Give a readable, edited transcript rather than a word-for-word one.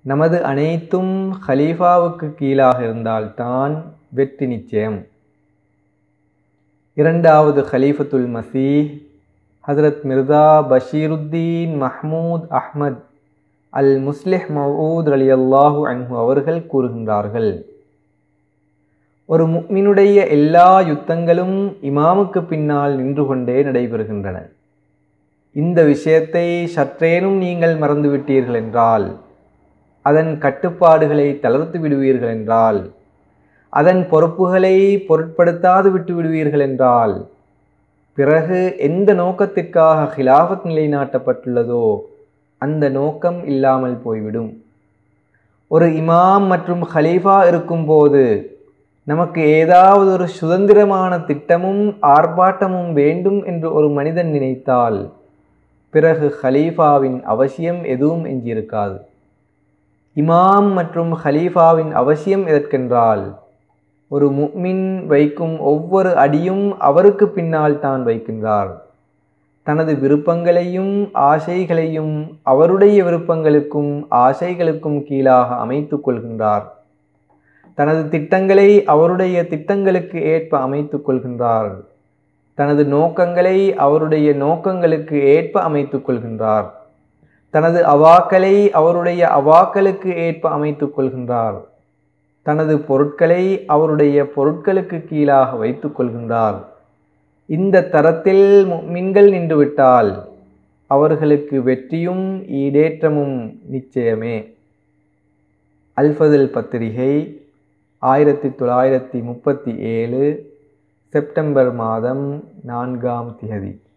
நமது அனைத்தும் ஹலீஃபாவுக்கு கீழாக இருந்தால்தான் வெற்றி நிச்சயம். இரண்டாவது ஹலீஃபத்துல் மசீஹ் ஹஜ்ரத் மிர்சா பஷீருத்தீன் மஹ்மூத் அஹ்மத் அல் முஸ்லிஹ் மவ்ஊத் ரலியல்லாஹு அன்ஹு அவர்கள் கூறுகின்றார்கள், ஒரு முஃமினுடைய எல்லா யுத்தங்களும் இமாமுக்கு பின்னால் நின்று கொண்டே நடைபெறுகின்றன. இந்த விஷயத்தை சற்றேனும் நீங்கள் மறந்துவிட்டீர்கள் என்றால், அதன் கட்டுப்பாடுகளை தளர்த்து விடுவீர்கள் என்றால், அதன் பொறுப்புகளை பொருட்படுத்தாது விட்டு விடுவீர்கள் என்றால், பிறகு எந்த நோக்கத்திற்காக ஹிலாஃபத் நிலைநாட்டப்பட்டுள்ளதோ அந்த நோக்கம் இல்லாமல் போய்விடும். ஒரு இமாம் மற்றும் ஹலீஃபா இருக்கும்போது நமக்கு ஏதாவது ஒரு சுதந்திரமான திட்டமும் ஆர்ப்பாட்டமும் வேண்டும் என்று ஒரு மனிதன் நினைத்தால், பிறகு ஹலீஃபாவின் அவசியம் எதுவும் எஞ்சியிருக்காது. இமாம் மற்றும் ஹலீஃபாவின் அவசியம் எதற்கென்றால், ஒரு முஃமின் வைக்கும் ஒவ்வொரு அடியும் அவருக்கு பின்னால் தான் வைக்கின்றார். தனது விருப்பங்களையும் ஆசைகளையும் அவருடைய விருப்பங்களுக்கும் ஆசைகளுக்கும் கீழாக அமைத்து கொள்கின்றார். தனது திட்டங்களை அவருடைய திட்டங்களுக்கு ஏற்ப அமைத்து கொள்கின்றார். தனது நோக்கங்களை அவருடைய நோக்கங்களுக்கு ஏற்ப அமைத்து கொள்கின்றார். தனது அவாக்களை அவருடைய அவாக்களுக்கு ஏற்ப அமைத்து கொள்கின்றார். தனது பொருட்களை அவருடைய பொருட்களுக்கு கீழாக வைத்து கொள்கின்றார். இந்த தரத்தில் முஃமின்கள் நின்றுவிட்டால் அவர்களுக்கு வெற்றியும் ஈடேற்றமும் நிச்சயமே. அல்-ஃபத்ல் பத்திரிகை 1937 செப்டம்பர் மாதம் 4ஆம் திகதி.